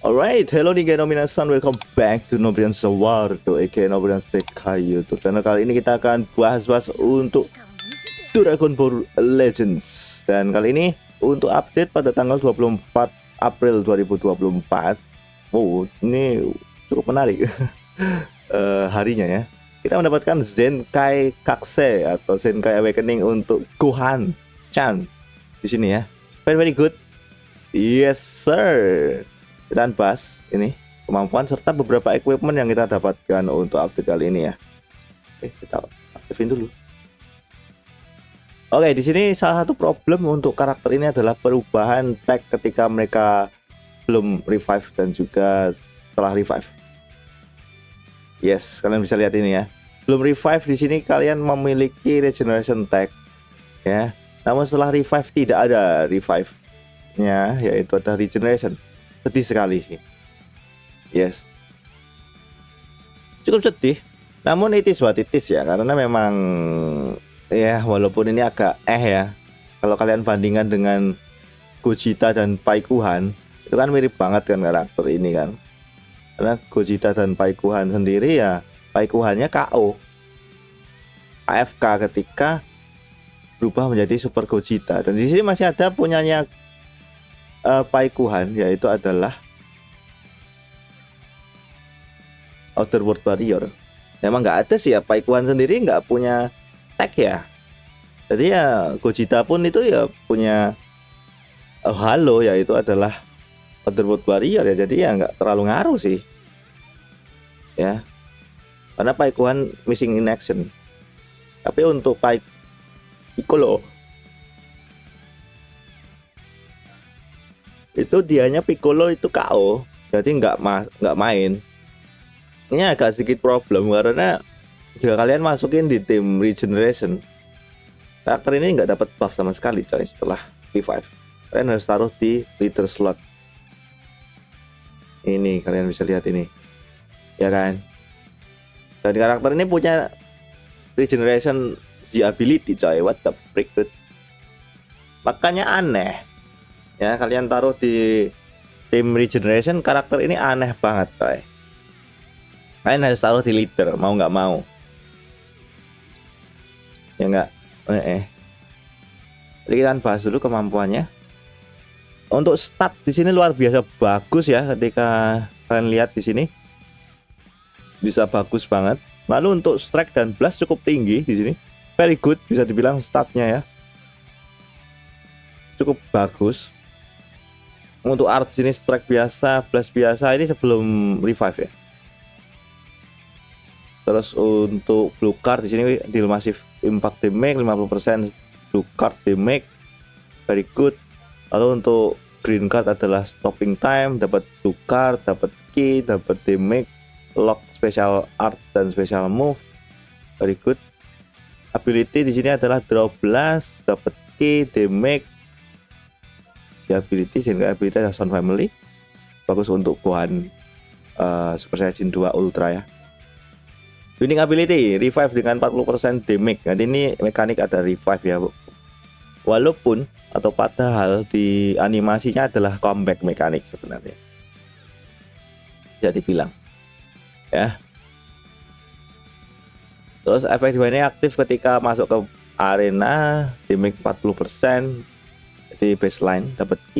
Alright, hello nih minasan, welcome back to Nobrian Sawardo aka Nobrian Sekai YouTube channel. Kali ini kita akan bahas-bahas untuk Dragon Ball Legends. Dan kali ini untuk update pada tanggal 24 April 2024. Oh, ini cukup menarik harinya ya. Kita mendapatkan Zenkai Kakse atau Zenkai Awakening untuk Gohan Chan di sini ya. Very good. Yes sir. Kita akan bahas ini kemampuan serta beberapa equipment yang kita dapatkan untuk update kali ini ya. Oke, kita aktifin dulu. Oke, di sini salah satu problem untuk karakter ini adalah perubahan tag ketika mereka belum revive dan juga setelah revive. Yes, kalian bisa lihat ini ya. Belum revive di sini kalian memiliki regeneration tag ya. Namun setelah revive tidak ada revive-nya, yaitu ada regeneration. Sedih sekali sih. Yes. Cukup sedih. Namun it is what it is ya. Karena memang ya walaupun ini agak ya. Kalau kalian bandingkan dengan Gogeta dan Paikuhan, itu kan mirip banget kan karakter ini kan. Karena Gogeta dan Paikuhan sendiri ya, Paikuhannya KO. AFK ketika berubah menjadi Super Gogeta. Dan di sini masih ada punyanya Paikuhan, yaitu adalah Outer World Warrior. Memang nggak ada sih ya, Paikuhan sendiri nggak punya tag ya. Jadi ya Gogeta pun itu ya punya Halo, yaitu adalah Outer World Warrior ya. Jadi ya nggak terlalu ngaruh sih ya, karena Paikuhan missing in action. Tapi untuk Piccolo itu dianya Piccolo itu KO, jadi nggak main. Ini agak sedikit problem karena jika kalian masukin di tim regeneration, karakter ini nggak dapat buff sama sekali coy setelah revive. Kalian harus taruh di leader slot. Ini kalian bisa lihat ini ya kan. Dan karakter ini punya regeneration Z ability coy, what the freak dude. Makanya aneh ya, kalian taruh di tim regeneration, karakter ini aneh banget coy. Kalian harus taruh di leader mau nggak mau ya nggak. Jadi kita akan bahas dulu kemampuannya. Untuk stat di sini luar biasa bagus ya, ketika kalian lihat di sini bisa bagus banget. Lalu untuk strike dan blast cukup tinggi di sini, very good bisa dibilang statnya ya, cukup bagus. Untuk art sini strike biasa, blast biasa, ini sebelum revive ya. Terus untuk blue card di sini deal massive impact damage 50%, blue card damage very good. Lalu untuk green card adalah stopping time, dapat blue card, dapat key, dapat damage, lock special arts dan special move very good. Ability di sini adalah draw blast, dapat key, damage. Ability sehingga ability Sound Family bagus untuk Gohan Super Saiyajin 2 Ultra ya. Winning ability revive dengan 40% damage. Jadi ini mekanik ada revive ya, walaupun atau padahal di animasinya adalah comeback mekanik sebenarnya, jadi bilang ya. Terus efek ini aktif ketika masuk ke arena, damage 40% di baseline, dapat key.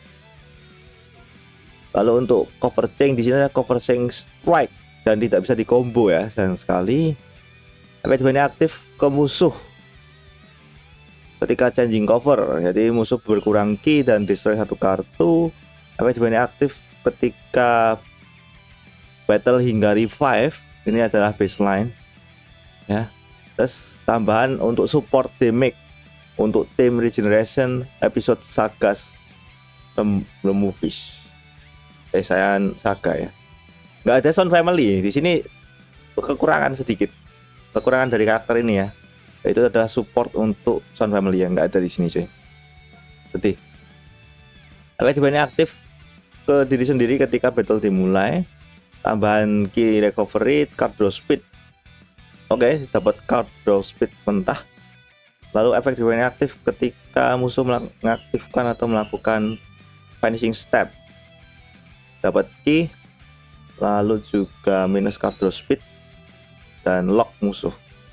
Lalu untuk cover chain di sini ada cover chain strike dan tidak bisa di combo ya, sayang sekali. Efek ini aktif ke musuh ketika changing cover, jadi musuh berkurang key dan destroy satu kartu. Efek ini aktif ketika battle hingga revive, ini adalah baseline ya. Terus tambahan untuk support damage untuk tim regeneration episode Sagas Removish. Saya Saga ya. Nggak ada Sound Family di sini, kekurangan sedikit. Kekurangan dari karakter ini ya, itu adalah support untuk Sound Family yang nggak ada di sini cuy. Sedih. Efek ini aktif ke diri sendiri ketika battle dimulai. Tambahan key recovery, card draw speed. Oke, dapat card draw speed mentah. Lalu efek ini aktif ketika musuh mengaktifkan atau melakukan finishing step. dapat key, lalu juga minus card draw speed dan lock musuh.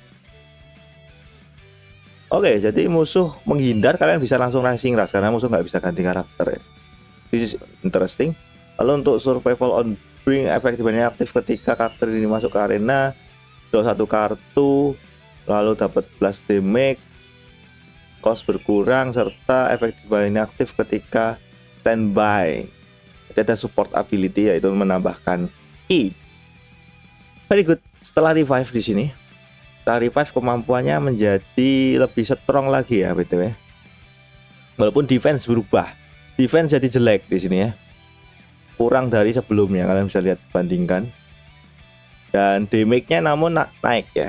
Oke, jadi musuh menghindar, kalian bisa langsung Rising Rush karena musuh nggak bisa ganti karakter ya. This is interesting. Lalu untuk survival on brink, efek dibanyak aktif ketika karakter ini masuk ke arena, draw 1 kartu, lalu dapat blast damage, cost berkurang, serta efek dibanyak aktif ketika standby. Jadi ada support ability yaitu menambahkan E. Very good. Setelah revive di sini, setelah revive kemampuannya menjadi lebih strong lagi ya btw. Walaupun defense berubah, defense jadi jelek di sini ya, kurang dari sebelumnya, kalian bisa lihat bandingkan. Dan damage-nya namun naik ya.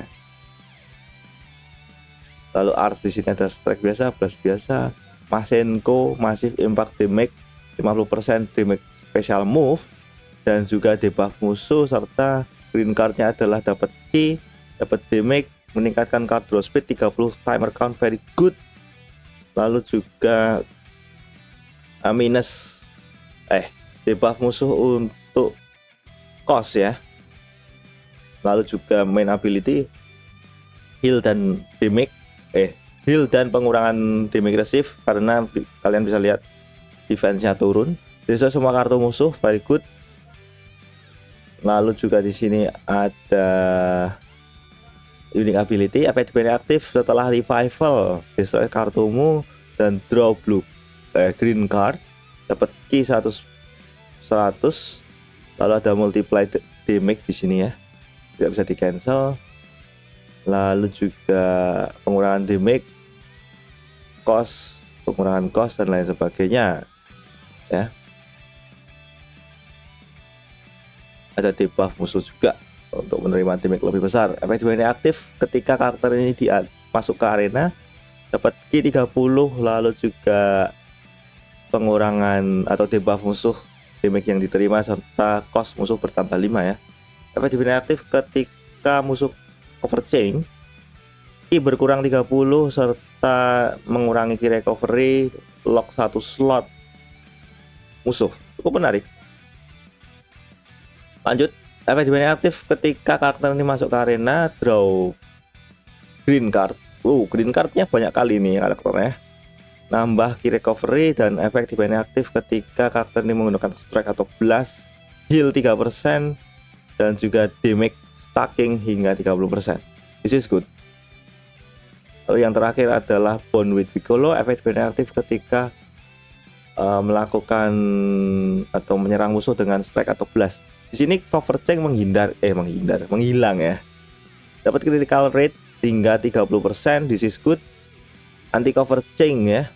Lalu ars di sini ada strike biasa, blast biasa, Masenko, massive impact damage, 50% damage special move, dan juga debuff musuh, serta green card-nya adalah dapat key, dapat damage, meningkatkan card draw speed, 30 timer count, very good. Lalu juga minus debuff musuh untuk cost ya. Lalu juga main ability heal dan damage, heal dan pengurangan damage resist karena kalian bisa lihat defense-nya turun. Jadi semua kartu musuh very good. Lalu juga di sini ada unique ability, efek dibanyak aktif setelah revival, destroy kartumu dan draw green card, dapat key 100. Lalu ada multiply damage di sini ya, tidak bisa di cancel. Lalu juga pengurangan damage, pengurangan cost dan lain sebagainya ya. Ada debuff musuh juga untuk menerima damage lebih besar. Efek dibanyak aktif ketika karakter ini masuk ke arena, dapat key 30, lalu juga pengurangan atau debuff musuh damage yang diterima, serta cost musuh bertambah 5 ya. Efek dibanyak aktif ketika musuh overchain, key berkurang 30 serta mengurangi key recovery, lock 1 slot musuh. Cukup menarik. Lanjut, efek dibanyak aktif ketika karakter ini masuk ke arena, draw green card. Green cardnya banyak kali nih karakternya. Nambah key recovery, dan efek dibanyak aktif ketika karakter ini menggunakan strike atau blast, heal 3% dan juga damage stacking hingga 30%. This is good. Lalu yang terakhir adalah Bond with Piccolo, efek dibanyak aktif ketika melakukan atau menyerang musuh dengan strike atau blast. Di sini cover chain menghilang ya. Dapat critical rate hingga 30%, this is good. Anti cover chain ya.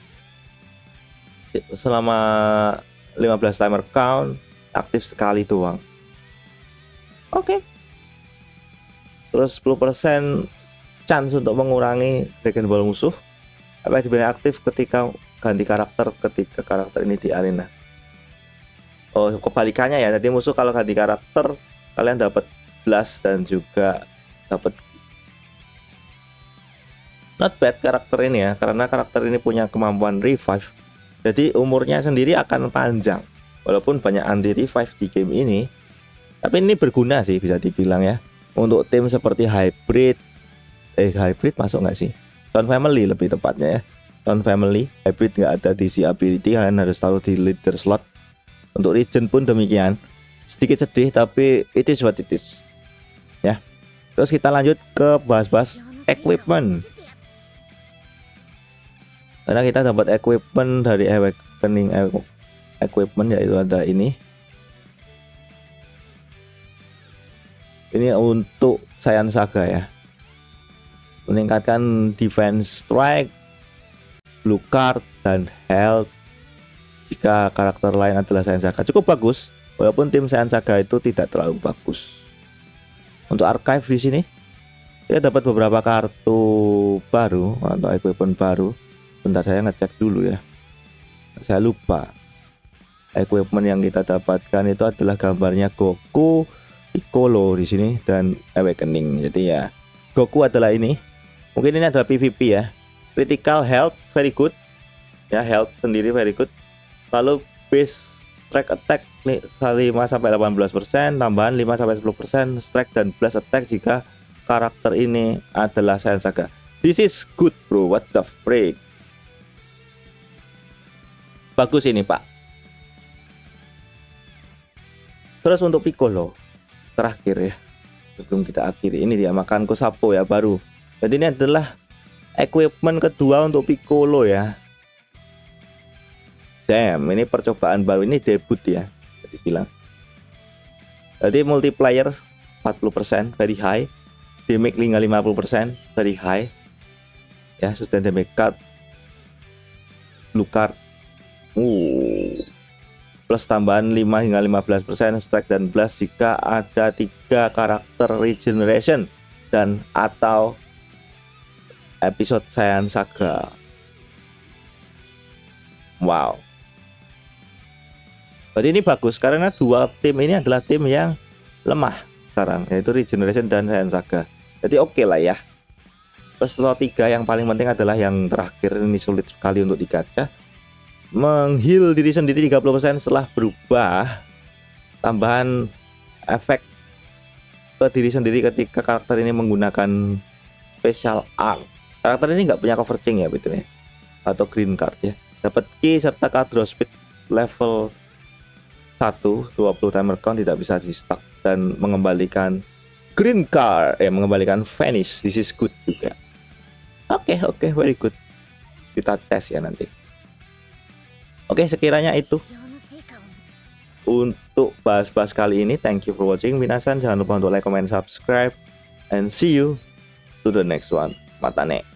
Selama 15 timer count, aktif sekali doang. Oke. Terus 10% chance untuk mengurangi Dragon Ball musuh. Efek dibanyak aktif ketika ganti karakter ketika karakter ini di arena. Kebalikannya ya, tadi musuh kalau ganti karakter kalian dapat blast dan juga dapat. Not bad karakter ini ya, karena karakter ini punya kemampuan revive, jadi umurnya sendiri akan panjang walaupun banyak anti revive di game ini. Tapi ini berguna sih, bisa dibilang ya, untuk tim seperti hybrid masuk nggak sih, Town Family lebih tepatnya ya. Town Family hybrid nggak ada DC ability, kalian harus taruh di leader slot. Untuk region pun demikian, sedikit sedih tapi it is what it is ya. Terus kita lanjut ke bahas-bahas equipment, karena kita dapat equipment dari Awakening equipment, yaitu ada ini untuk Saiyan Saga ya, meningkatkan defense strike, blue card, dan health jika karakter lain adalah Saiyan Saga. Cukup bagus, walaupun tim Saiyan Saga itu tidak terlalu bagus. Untuk archive di sini kita dapat beberapa kartu baru atau equipment baru. Bentar, saya ngecek dulu ya, saya lupa. Equipment yang kita dapatkan itu adalah gambarnya Goku, Piccolo di sini, dan Awakening. Jadi ya, Goku adalah ini. Mungkin ini adalah PVP ya. Critical health very good ya, health sendiri very good. Lalu base strike attack 5-18%, tambahan 5-10% strike dan blast attack jika karakter ini adalah Saiyan Saga. This is good bro, what the freak. Bagus ini pak. Terus untuk Piccolo terakhir ya, sebelum kita akhiri, ini dia makan Kosapo ya baru. Jadi ini adalah equipment kedua untuk Piccolo ya. Damn, ini percobaan baru, ini debut ya, jadi bilang. Jadi multiplier 40% very high, damage hingga 50% very high. Ya, sustain damage card, blue card. Plus tambahan 5 hingga 15% strike dan blast jika ada 3 karakter regeneration dan atau episode Saiyan Saga. Wow. Jadi ini bagus karena dua tim ini adalah tim yang lemah sekarang, yaitu Regeneration dan Saiyan Saga. Jadi oke lah ya. Plus slot 3 yang paling penting adalah yang terakhir, ini sulit sekali untuk digacha. Mengheal diri sendiri 30% setelah berubah. Tambahan efek ke diri sendiri ketika karakter ini menggunakan special art. Karakter ini nggak punya cover chain ya betulnya, atau green card ya. Dapat key serta card draw speed level 1, 20 timer count, tidak bisa di stuck dan mengembalikan green card, mengembalikan vanish. This is good juga. Oke, very good. Kita tes ya nanti. Oke, sekiranya itu untuk bahas-bahas kali ini. Thank you for watching minasan. Jangan lupa untuk like, comment, subscribe, and see you to the next one. Matane.